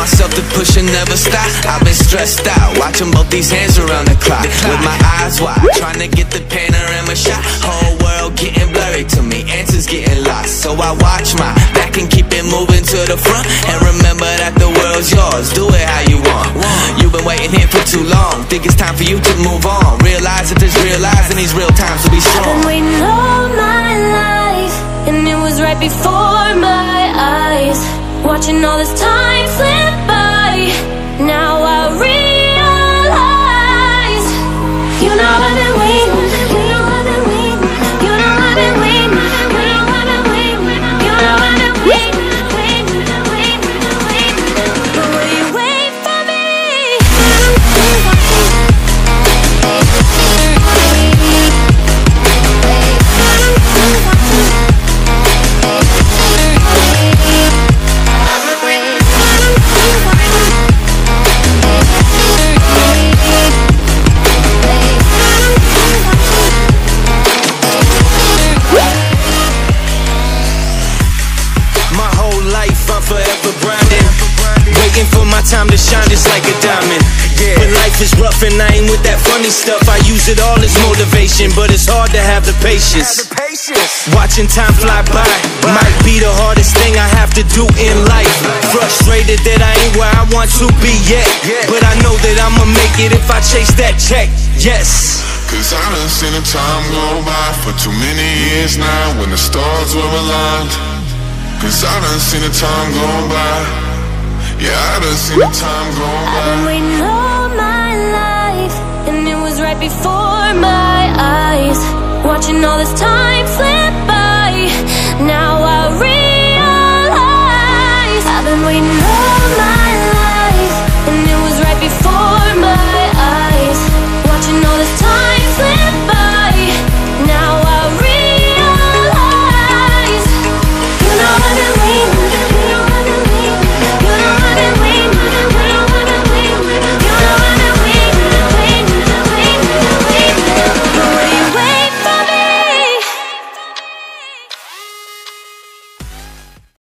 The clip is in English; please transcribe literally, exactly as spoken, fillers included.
myself to push and never stop. I've been stressed out, watching both these hands around the clock, with my eyes wide, trying to get the panorama shot. Whole world getting blurry to me, answers getting lost. So I watch my back and keep it moving to the front, and remember that the world's yours, do it how you want. You've been waiting here for too long, think it's time for you to move on. Realize that there's real lies in these real times to be strong. I've been waiting all my life, and it was right before my eyes, watching all this time slip by. Now I realize, you know I've been waiting, you know I've been waiting, you know I've been waiting, you know I've been waiting, you know I've been waiting, waiting, waiting, waiting. But will you wait for me? Forever grinding, waiting for my time to shine just like a diamond. Yeah. When life is rough and I ain't with that funny stuff, I use it all as motivation, but it's hard to have the patience. Watching time fly by might be the hardest thing I have to do in life. Frustrated that I ain't where I want to be yet, but I know that I'ma make it if I chase that check. Yes. Cause I done seen the time go by for too many years now, when the stars were aligned. Cause I done seen the time go by. Yeah, I done seen the time go by. I've been waiting all my life, and it was right before my eyes, watching all this time slip by. Now I realize, I've been waiting